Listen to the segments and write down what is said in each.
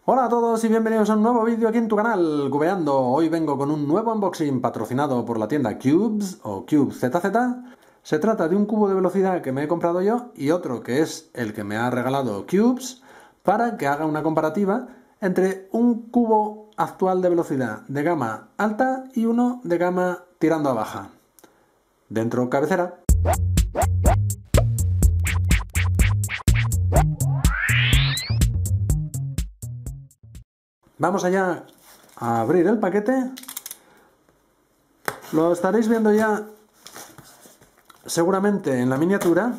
Hola a todos y bienvenidos a un nuevo vídeo aquí en tu canal, Cubeando. Hoy vengo con un nuevo unboxing patrocinado por la tienda Cubes o CubeZZ. Se trata de un cubo de velocidad que me he comprado yo y otro que es el que me ha regalado Cubes para que haga una comparativa entre un cubo actual de velocidad de gama alta y uno de gama tirando a baja. Dentro cabecera. Vamos allá a abrir el paquete. Lo estaréis viendo ya seguramente en la miniatura.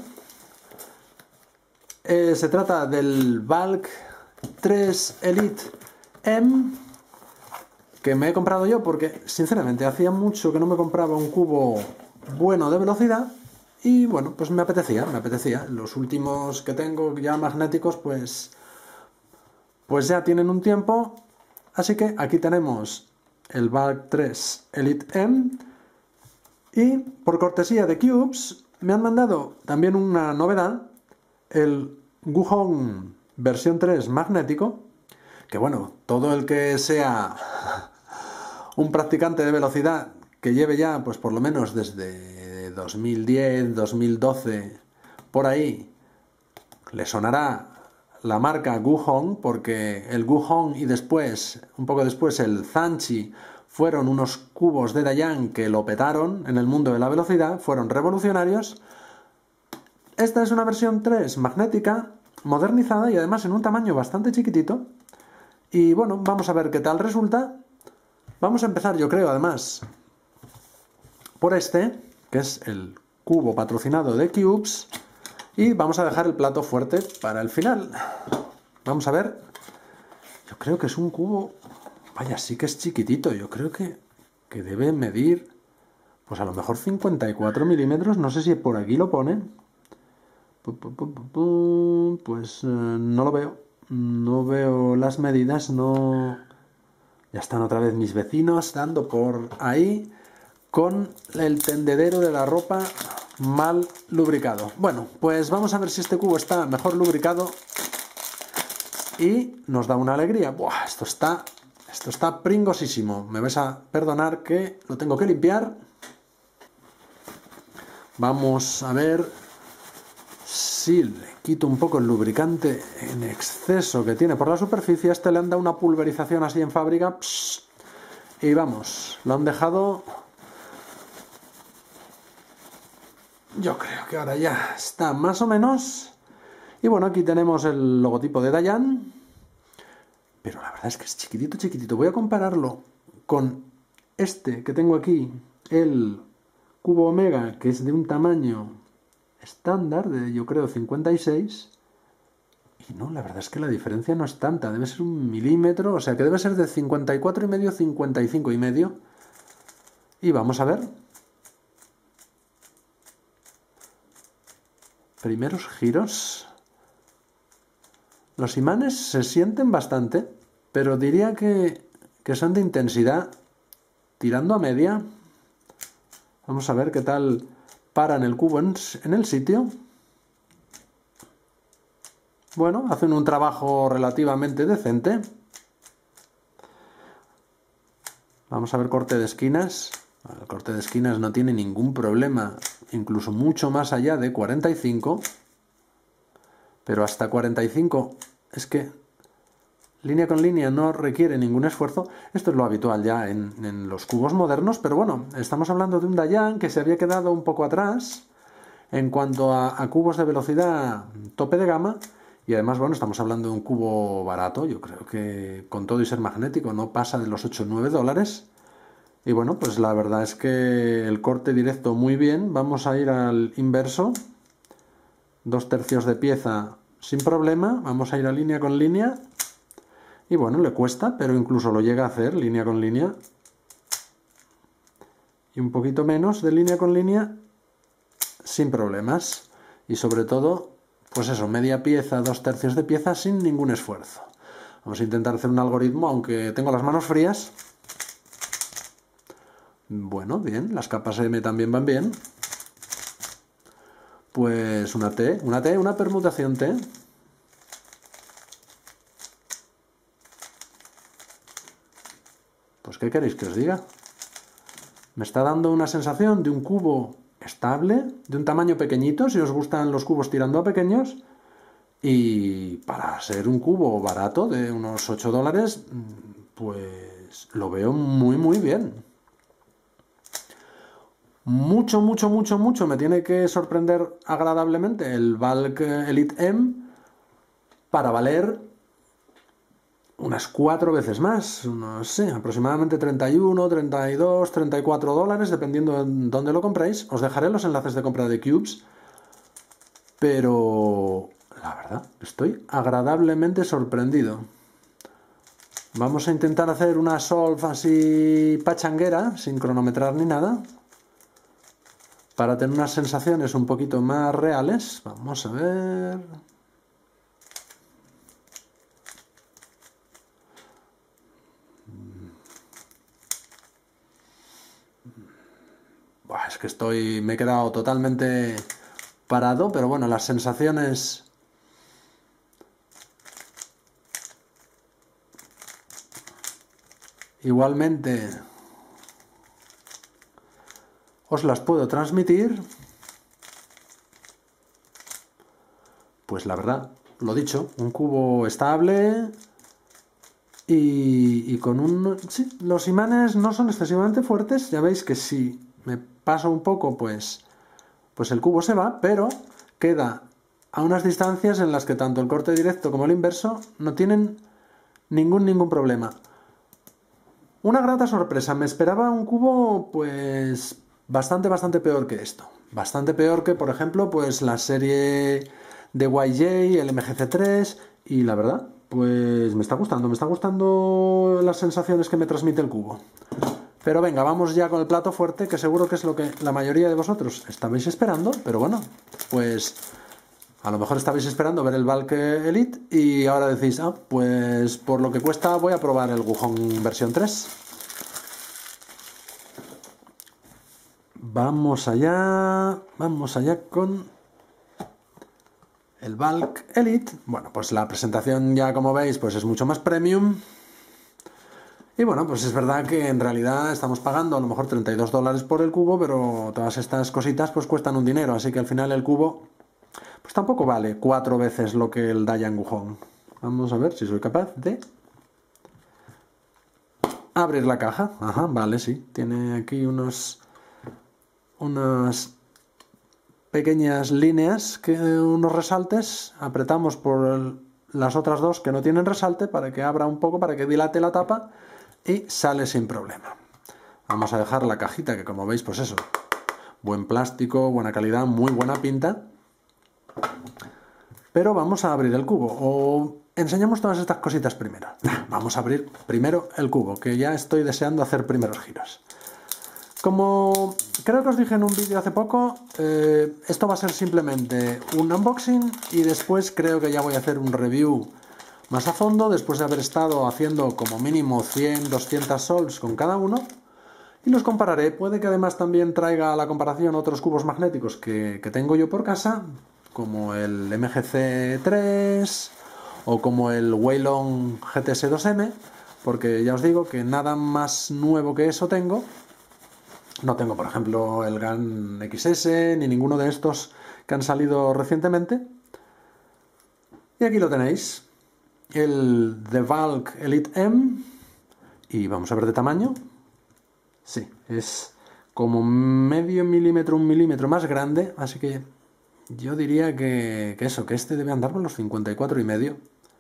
Se trata del Valk 3 Elite M que me he comprado yo porque sinceramente hacía mucho que no me compraba un cubo bueno de velocidad y bueno, pues me apetecía. Los últimos que tengo ya magnéticos pues ya tienen un tiempo. Así que aquí tenemos el Valk 3 Elite M y por cortesía de Cubes me han mandado también una novedad, el Guhong versión 3 magnético, que bueno, todo el que sea un practicante de velocidad que lleve ya pues por lo menos desde 2010, 2012, por ahí, le sonará la marca Guhong, porque el Guhong y después, un poco después, el Zanchi fueron unos cubos de Dayan que lo petaron en el mundo de la velocidad, fueron revolucionarios. Esta es una versión 3 magnética, modernizada y además en un tamaño bastante chiquitito. Y bueno, vamos a ver qué tal resulta. Vamos a empezar, yo creo, además, por este, que es el cubo patrocinado de Cubes. Y vamos a dejar el plato fuerte para el final. Vamos a ver. Yo creo que es un cubo... Vaya, sí que es chiquitito. Yo creo que debe medir... Pues a lo mejor 54 milímetros. No sé si por aquí lo pone. Pues no lo veo. No veo las medidas. No... Ya están otra vez mis vecinos dando por ahí con el tendedero de la ropa mal lubricado. Bueno, pues vamos a ver si este cubo está mejor lubricado y nos da una alegría. Buah, esto está pringosísimo. Me vais a perdonar que lo tengo que limpiar. Vamos a ver si le quito un poco el lubricante en exceso que tiene por la superficie. A este le han dado una pulverización así en fábrica. Y vamos, lo han dejado... Yo creo que ahora ya está más o menos. Y bueno, aquí tenemos el logotipo de Dayan. Pero la verdad es que es chiquitito, chiquitito. Voy a compararlo con este que tengo aquí, el cubo Omega, que es de un tamaño estándar, de yo creo 56. Y no, la verdad es que la diferencia no es tanta. Debe ser 1 milímetro, o sea que debe ser de 54,5 a 55,5. Y vamos a ver. Primeros giros. Los imanes se sienten bastante, pero diría que son de intensidad tirando a media. Vamos a ver qué tal paran el cubo en el sitio. Bueno, hacen un trabajo relativamente decente. Vamos a ver corte de esquinas. El corte de esquinas no tiene ningún problema, incluso mucho más allá de 45, pero hasta 45 es que línea con línea no requiere ningún esfuerzo. Esto es lo habitual ya en los cubos modernos, pero bueno, estamos hablando de un Dayan que se había quedado un poco atrás en cuanto a cubos de velocidad tope de gama, y además, bueno, estamos hablando de un cubo barato. Yo creo que con todo y ser magnético no pasa de los 8 o 9 dólares. Y bueno, pues la verdad es que el corte directo muy bien. Vamos a ir al inverso. 2/3 de pieza sin problema. Vamos a ir a línea con línea. Y bueno, le cuesta, pero incluso lo llega a hacer línea con línea. Y un poquito menos de línea con línea sin problemas. Y sobre todo, pues eso, media pieza, 2/3 de pieza sin ningún esfuerzo. Vamos a intentar hacer un algoritmo, aunque tengo las manos frías. Bueno, bien, las capas M también van bien. Pues una T, una permutación T. pues ¿qué queréis que os diga? Me está dando una sensación de un cubo estable, de un tamaño pequeñito, si os gustan los cubos tirando a pequeños, y para ser un cubo barato de unos 8 dólares, pues lo veo muy muy bien. Mucho me tiene que sorprender agradablemente el Valk Elite M para valer unas 4 veces más, no sé, aproximadamente 31, 32, 34 dólares, dependiendo de dónde lo compréis. Os dejaré los enlaces de compra de Cubes, pero la verdad, estoy agradablemente sorprendido. Vamos a intentar hacer una solve así pachanguera, sin cronometrar ni nada, para tener unas sensaciones un poquito más reales. Vamos a ver... Buah, es que me he quedado totalmente parado, pero bueno, las sensaciones... Igualmente os las puedo transmitir. Pues la verdad, lo dicho, un cubo estable y con un... Sí, los imanes no son excesivamente fuertes, ya veis que si me paso un poco, pues el cubo se va, pero queda a unas distancias en las que tanto el corte directo como el inverso no tienen ningún problema. Una grata sorpresa, me esperaba un cubo pues bastante peor que esto. Bastante peor que, por ejemplo, pues la serie de YJ, el MGC3, y la verdad, pues me está gustando las sensaciones que me transmite el cubo. Pero venga, vamos ya con el plato fuerte, que seguro que es lo que la mayoría de vosotros estabais esperando, pero bueno, pues a lo mejor estabais esperando ver el Valk Elite y ahora decís, pues por lo que cuesta voy a probar el Wukong versión 3. Vamos allá con el Valk Elite. Bueno, pues la presentación ya como veis pues es mucho más premium. Y bueno, pues es verdad que en realidad estamos pagando a lo mejor 32 dólares por el cubo, pero todas estas cositas pues cuestan un dinero, así que al final el cubo pues tampoco vale 4 veces lo que el Dayan Wukong. Vamos a ver si soy capaz de abrir la caja. Ajá, vale, sí, tiene aquí unas pequeñas líneas, unos resaltes, apretamos por las otras dos que no tienen resalte para que abra un poco, para que dilate la tapa y sale sin problema. Vamos a dejar la cajita, que como veis, pues eso, buen plástico, buena calidad, muy buena pinta. Pero vamos a abrir el cubo, o enseñamos todas estas cositas primero. Vamos a abrir primero el cubo, que ya estoy deseando hacer primeros giros. Como creo que os dije en un vídeo hace poco, esto va a ser simplemente un unboxing y después creo que ya voy a hacer un review más a fondo, después de haber estado haciendo como mínimo 100, 200 solves con cada uno, y los compararé. Puede que además también traiga a la comparación otros cubos magnéticos que tengo yo por casa, como el MGC3 o como el Weilong GTS2M, porque ya os digo que nada más nuevo que eso tengo. No tengo, por ejemplo, el GAN XS ni ninguno de estos que han salido recientemente. Y aquí lo tenéis, el The Valk Elite M, y vamos a ver de tamaño. Sí, es como medio milímetro, 1 milímetro más grande, así que yo diría que este debe andar por los 54,5.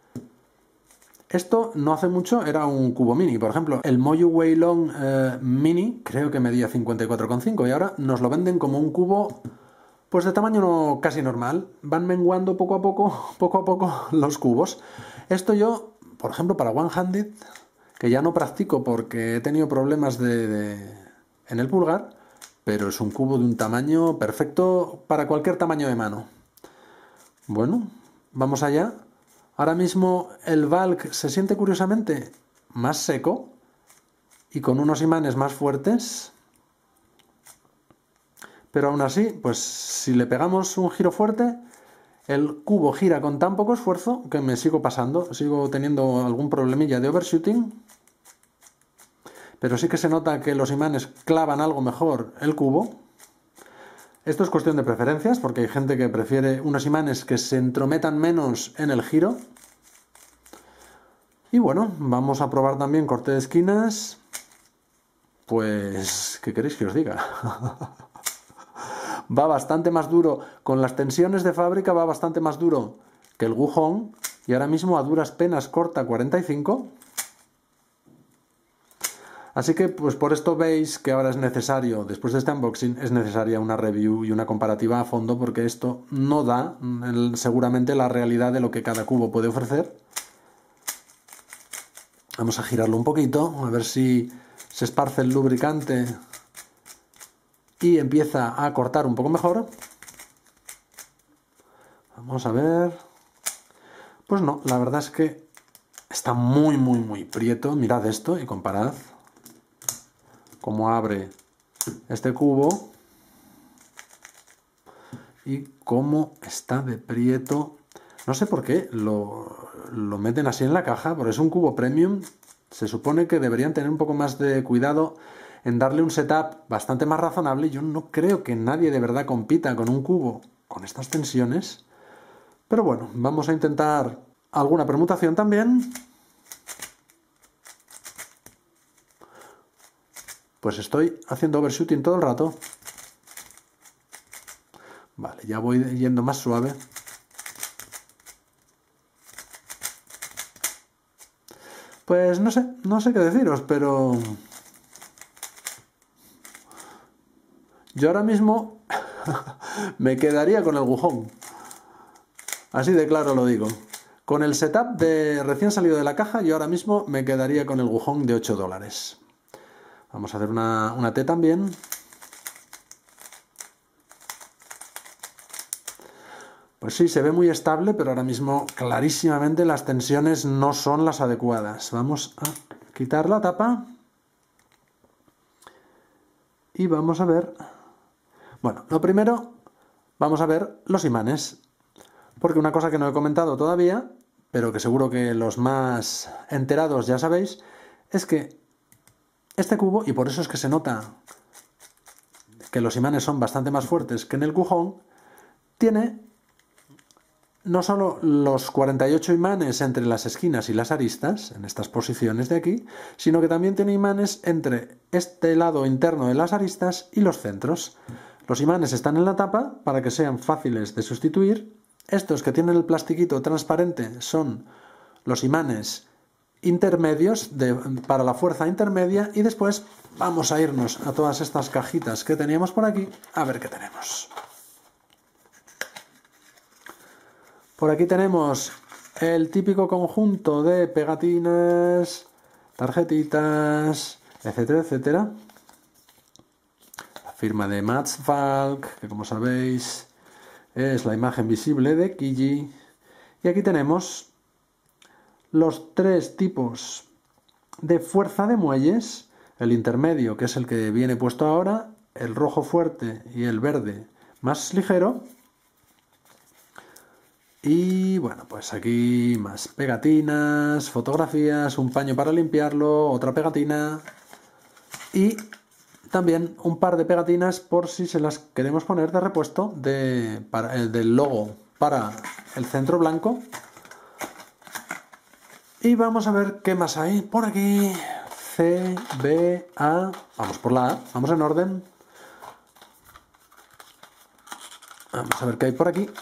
Esto no hace mucho era un cubo mini, por ejemplo, el Moyu Weilong Mini creo que medía 54,5 y ahora nos lo venden como un cubo pues de tamaño casi normal. Van menguando poco a poco los cubos. Esto yo, por ejemplo, para One Handed, que ya no practico porque he tenido problemas en el pulgar, pero es un cubo de un tamaño perfecto para cualquier tamaño de mano. Bueno, vamos allá. Ahora mismo el Valk se siente curiosamente más seco y con unos imanes más fuertes, pero aún así, pues si le pegamos un giro fuerte, el cubo gira con tan poco esfuerzo que me sigo pasando, sigo teniendo algún problemilla de overshooting, pero sí que se nota que los imanes clavan algo mejor el cubo. Esto es cuestión de preferencias, porque hay gente que prefiere unos imanes que se entrometan menos en el giro. Y bueno, vamos a probar también corte de esquinas. Pues, ¿qué queréis que os diga? Va bastante más duro, con las tensiones de fábrica va bastante más duro que el Wu-Hong, y ahora mismo a duras penas corta 45. Así que pues por esto veis que ahora es necesario, después de este unboxing, es necesaria una review y una comparativa a fondo, porque esto no da seguramente la realidad de lo que cada cubo puede ofrecer. Vamos a girarlo un poquito, a ver si se esparce el lubricante y empieza a cortar un poco mejor. Vamos a ver. Pues no, la verdad es que está muy prieto. Mirad esto y comparad cómo abre este cubo y cómo está de prieto. No sé por qué lo meten así en la caja, porque es un cubo premium. Se supone que deberían tener un poco más de cuidado en darle un setup bastante más razonable. Yo no creo que nadie de verdad compita con un cubo con estas tensiones. Pero bueno, vamos a intentar alguna permutación también. Pues estoy haciendo overshooting todo el rato. Vale, ya voy yendo más suave. Pues no sé qué deciros, pero yo ahora mismo me quedaría con el Wu-Hong. Así de claro lo digo. Con el setup de recién salido de la caja, yo ahora mismo me quedaría con el Wu-Hong de $8. Vamos a hacer una T también. Pues sí, se ve muy estable, pero ahora mismo clarísimamente las tensiones no son las adecuadas. Vamos a quitar la tapa. Y vamos a ver... Bueno, lo primero, vamos a ver los imanes. Porque una cosa que no he comentado todavía, pero que seguro que los más enterados ya sabéis, es que este cubo, y por eso es que se nota que los imanes son bastante más fuertes que en el Wu-Hong, tiene no solo los 48 imanes entre las esquinas y las aristas, en estas posiciones de aquí, sino que también tiene imanes entre este lado interno de las aristas y los centros. Los imanes están en la tapa para que sean fáciles de sustituir. Estos que tienen el plastiquito transparente son los imanes intermedios para la fuerza intermedia, y después vamos a irnos a todas estas cajitas que teníamos por aquí a ver qué tenemos. Por aquí tenemos el típico conjunto de pegatinas, tarjetitas, etcétera, etcétera. La firma de Mats Falk, que como sabéis es la imagen visible de Kiji. Y aquí tenemos los tres tipos de fuerza de muelles. El intermedio, que es el que viene puesto ahora, el rojo fuerte y el verde más ligero. Y bueno, pues aquí más pegatinas, fotografías, un paño para limpiarlo, otra pegatina y también un par de pegatinas por si se las queremos poner de repuesto del logo para el centro blanco. Y vamos a ver qué más hay por aquí. C, B, A. Vamos por la A, vamos en orden. Vamos a ver qué hay por aquí.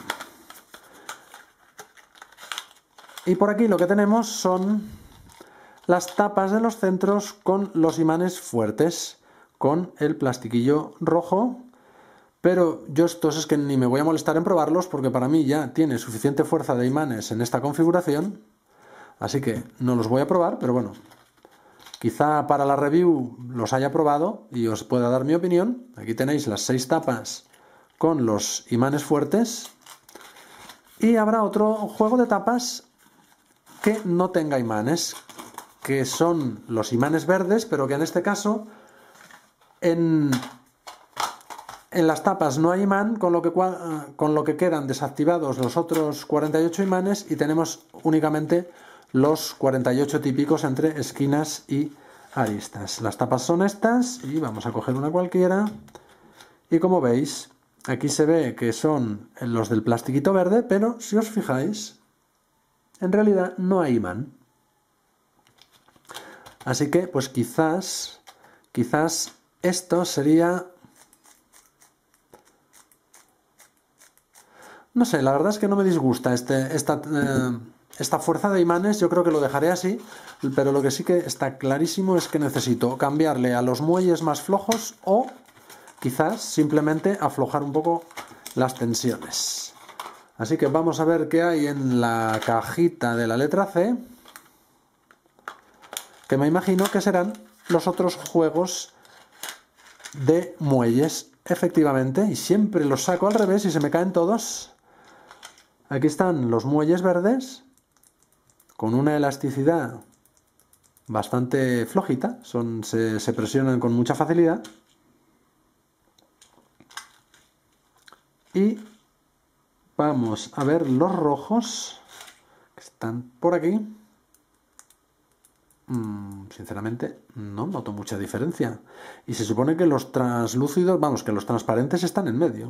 Y por aquí lo que tenemos son las tapas de los centros con los imanes fuertes, con el plastiquillo rojo. Pero yo estos es que ni me voy a molestar en probarlos, porque para mí ya tiene suficiente fuerza de imanes en esta configuración. Así que no los voy a probar, pero bueno, quizá para la review los haya probado y os pueda dar mi opinión. Aquí tenéis las 6 tapas con los imanes fuertes. Y habrá otro juego de tapas que no tenga imanes, que son los imanes verdes, pero que en este caso en las tapas no hay imán, con lo que quedan desactivados los otros 48 imanes y tenemos únicamente los 48 típicos entre esquinas y aristas. Las tapas son estas y vamos a coger una cualquiera. Y como veis, aquí se ve que son los del plastiquito verde, pero si os fijáis, en realidad no hay imán. Así que, pues quizás esto sería... No sé, la verdad es que no me disgusta esta fuerza de imanes. Yo creo que lo dejaré así, pero lo que sí que está clarísimo es que necesito cambiarle a los muelles más flojos o quizás simplemente aflojar un poco las tensiones. Así que vamos a ver qué hay en la cajita de la letra C, que me imagino que serán los otros juegos de muelles, efectivamente, y siempre los saco al revés y se me caen todos. Aquí están los muelles verdes, con una elasticidad bastante flojita, se presionan con mucha facilidad. Y vamos a ver los rojos, que están por aquí. Sinceramente no noto mucha diferencia. Y se supone que los translúcidos, vamos, que los transparentes están en medio.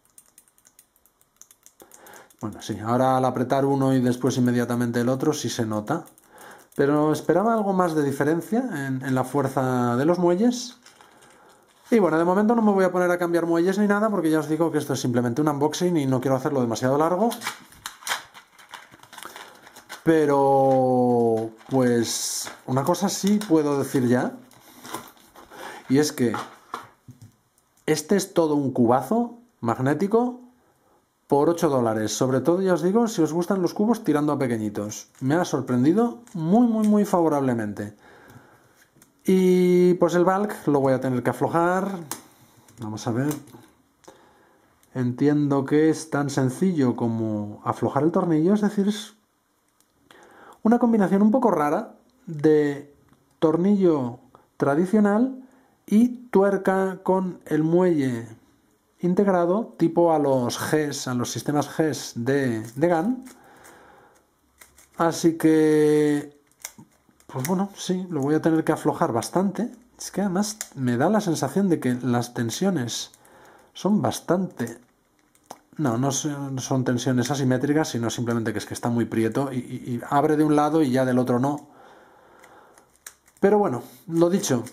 Bueno, sí, ahora al apretar uno y después inmediatamente el otro sí se nota. Pero esperaba algo más de diferencia en la fuerza de los muelles. Y bueno, de momento no me voy a poner a cambiar muelles ni nada, porque ya os digo que esto es simplemente un unboxing y no quiero hacerlo demasiado largo. Pero, pues, una cosa sí puedo decir ya, y es que este es todo un cubazo magnético por 8 dólares. Sobre todo, ya os digo, si os gustan los cubos tirando a pequeñitos. Me ha sorprendido muy favorablemente. Y pues el bulk lo voy a tener que aflojar. Vamos a ver. Entiendo que es tan sencillo como aflojar el tornillo, es decir, es una combinación un poco rara de tornillo tradicional y tuerca con el muelle integrado, tipo a los GES, a los sistemas GES de GAN. Así que, pues bueno, sí, lo voy a tener que aflojar bastante. Es que además me da la sensación de que las tensiones son bastante... No son tensiones asimétricas, sino simplemente que es que está muy prieto y abre de un lado y ya del otro no. Pero bueno, lo dicho,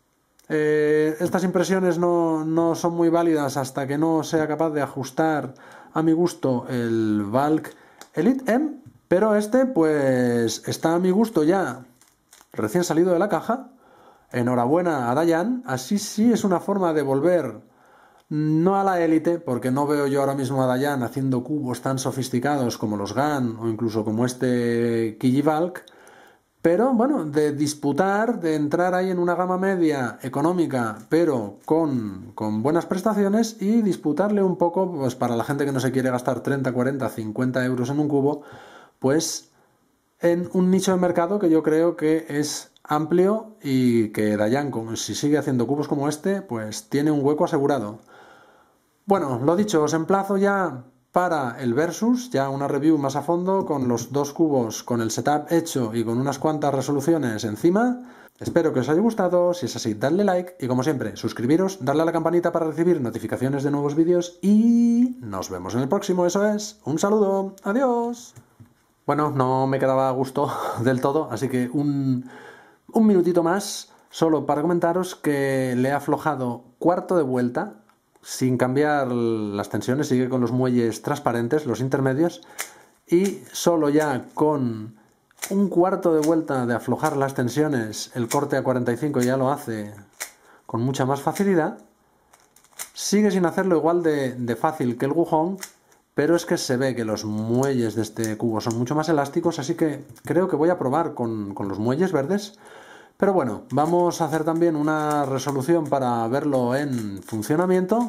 estas impresiones no son muy válidas hasta que no sea capaz de ajustar a mi gusto el Valk Elite M, pero este pues está a mi gusto ya recién salido de la caja. Enhorabuena a Dayan, así sí es una forma de volver... No a la élite, porque no veo yo ahora mismo a Dayan haciendo cubos tan sofisticados como los GAN o incluso como este Kijivalk, pero bueno, de disputar, de entrar ahí en una gama media económica, pero con buenas prestaciones y disputarle un poco, pues para la gente que no se quiere gastar 30, 40, 50 euros en un cubo, pues en un nicho de mercado que yo creo que es amplio y que Dayan, si sigue haciendo cubos como este, pues tiene un hueco asegurado. Bueno, lo dicho, os emplazo ya para el Versus, ya una review más a fondo con los dos cubos, con el setup hecho y con unas cuantas resoluciones encima. Espero que os haya gustado, si es así, dadle like y como siempre, suscribiros, darle a la campanita para recibir notificaciones de nuevos vídeos y nos vemos en el próximo, eso es, un saludo, adiós. Bueno, no me quedaba a gusto del todo, así que un minutito más, solo para comentaros que le he aflojado cuarto de vuelta, sin cambiar las tensiones, sigue con los muelles transparentes, los intermedios, y solo ya con un cuarto de vuelta de aflojar las tensiones, el corte a 45 ya lo hace con mucha más facilidad. Sigue sin hacerlo igual de fácil que el Wujong, pero es que se ve que los muelles de este cubo son mucho más elásticos, así que creo que voy a probar con los muelles verdes. Pero bueno, vamos a hacer también una resolución para verlo en funcionamiento.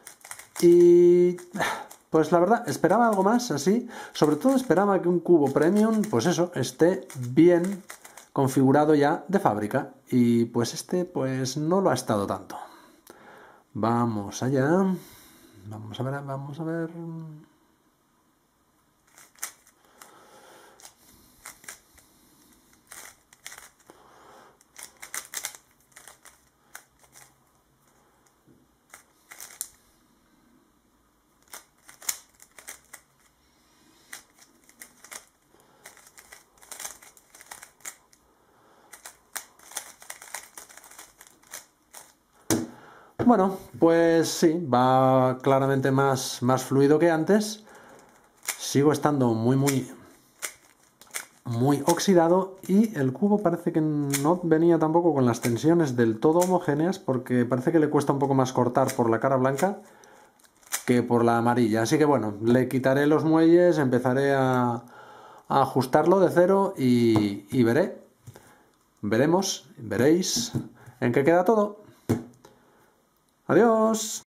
Y pues la verdad, esperaba algo más así. Sobre todo esperaba que un cubo premium, pues eso, esté bien configurado ya de fábrica. Y pues este, pues no lo ha estado tanto. Vamos allá. Vamos a ver, vamos a ver. Bueno, pues sí, va claramente más fluido que antes. Sigo estando muy oxidado y el cubo parece que no venía tampoco con las tensiones del todo homogéneas porque parece que le cuesta un poco más cortar por la cara blanca que por la amarilla. Así que bueno, le quitaré los muelles, empezaré a ajustarlo de cero y veréis en qué queda todo. Adiós.